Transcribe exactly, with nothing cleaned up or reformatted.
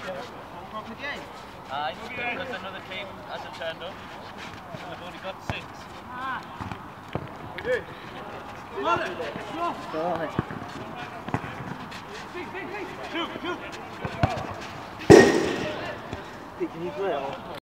Aye, because another team hasn't turned up, and they've only got six. Shoot, shoot! Can you play?